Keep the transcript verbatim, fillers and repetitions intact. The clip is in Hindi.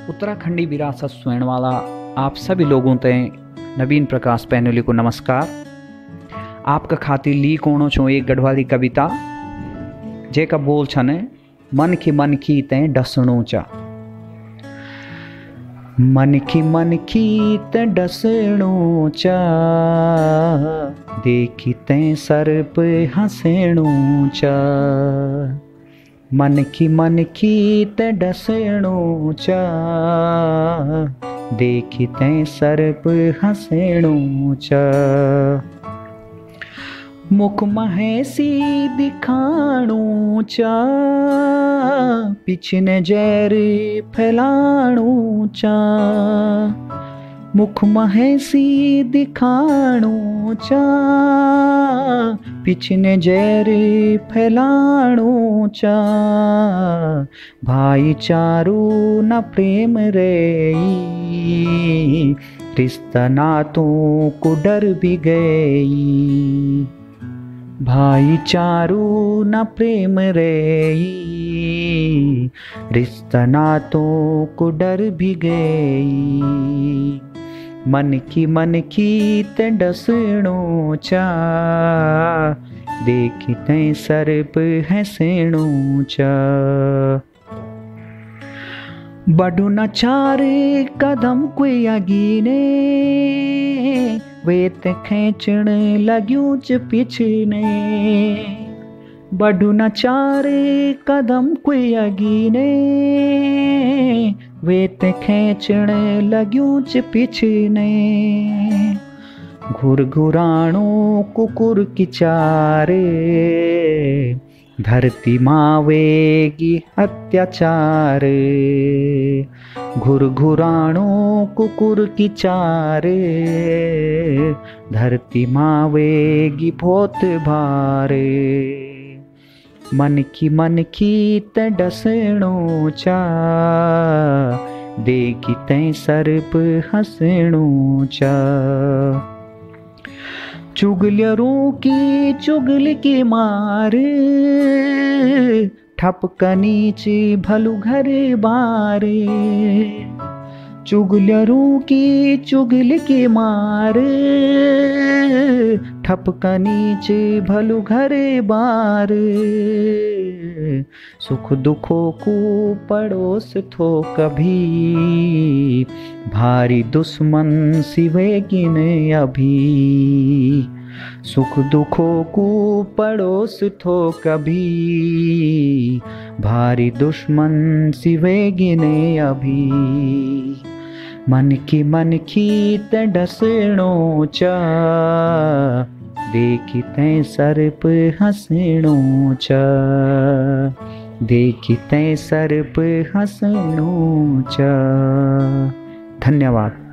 उत्तराखंडी विरासत सुनने वाला आप सभी लोगों ते नवीन प्रकाश पैनुली को नमस्कार। आपका खातिर ली कोनो छो एक गढ़वाली कविता जेका बोल छने मन की मन की ते डसणो चा। मन की मन की ते डसणो चा, देखी ते सर पे हंसणो चा। मन की मन की ते डसणो चा, देखी ते सर पे हंसणो चा। मुख महेसी दिखाणो चा, पिछने जैर फैलाणो चा। मुख महेसी दिखाणो चा, पिछने जैर फैलाणो चा। भाईचारू न प्रेम रेई, रिश्ता नातों को डर भी गई। भाईचारू न प्रेम रेई, रिश्ता नातों को डर भी गई। मन की मन की ते डसणो चा, देखी ते सर पे हंसणो चा। बढ़ू न चार कदम कोई अगीने, वे ते खेचण लग्यूं च पिछने। बढ़ू न चार कदम कोई अगीने, वे ते खेचण लग्यूं च पिछने। घुर घुराणो कुकुर की चारे, धरती मावेगी अत्याचार। घुर घुराणो कुकुर की चारे, धरती मावेगी बहुत भारे। मन की मन की ते डसणो चा, देखी ते सर पे हंसणो चा। चुगलियों की चुगल के मार, ठपका नीचे भलू घर बारे। चुगलियों की चुगल के मार, ठपका नीचे भलू घर बार। सुख दुखों को पड़ोस थो कभी, भारी दुश्मन सिवेगी ने अभी। सुख दुखों को पड़ोस थो कभी, भारी दुश्मन सिवेगी ने अभी। मन की मन की ते डसणो चा, देखी ते सर पे हंसणो चा। देखी ते सर पे हंसणो चा। धन्यवाद।